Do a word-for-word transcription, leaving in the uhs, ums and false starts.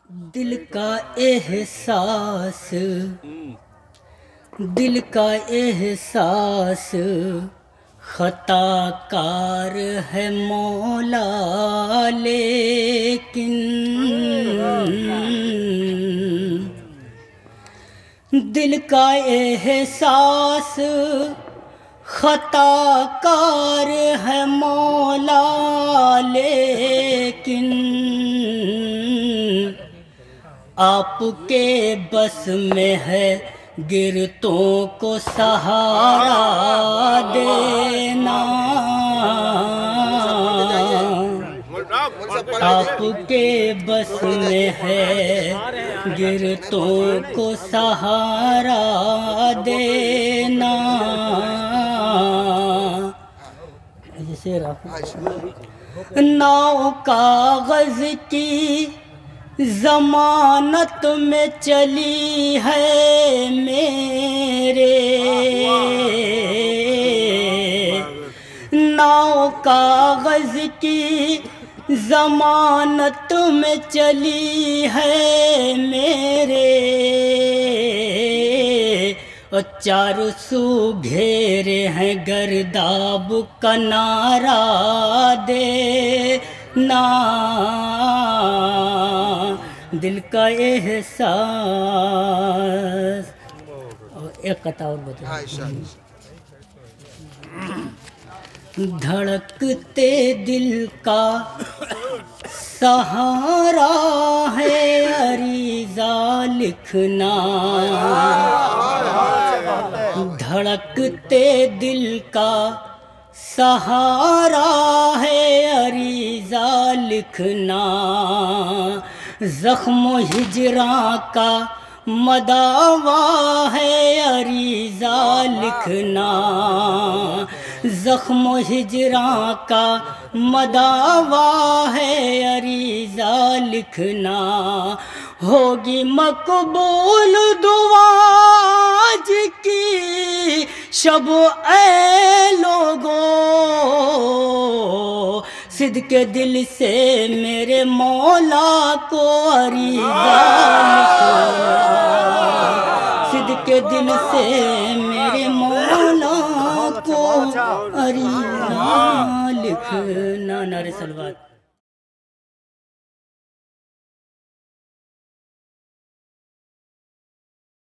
دل کا احساس دل کا احساس خطا کار ہے مولا، لیکن دل کا احساس خطا کار ہے مولا، لیکن آپ کے بس میں ہے گرتوں کو سہارا دینا، آپ کے بس میں ہے گرتوں کو سہارا دینا۔ ناؤ کاغذ کی ضمانت میں چلی ہے میرے، ناؤ کاغذ کی ضمانت میں چلی ہے میرے، اور چاروں سو گھیرے ہیں گرداب کنارا دینا۔ دل کا احساس۔ ایک قطعہ اور بتا۔ دھڑکتے دل کا سہارا ہے عریضہ لکھنا، دھڑکتے دل کا سہارا ہے عریضہ لکھنا، زخم و ہجراں کا مداوا ہے عریضہ لکھنا، زخم و ہجراں کا مداوا ہے عریضہ لکھنا، ہوگی مقبول دعا آج کی شب اے لوگوں، صدق دل سے میرے مولا کو عریضہ لکھنا، صدق دل سے میرے مولا کو عریضہ لکھنا۔ نعرہ صلوات۔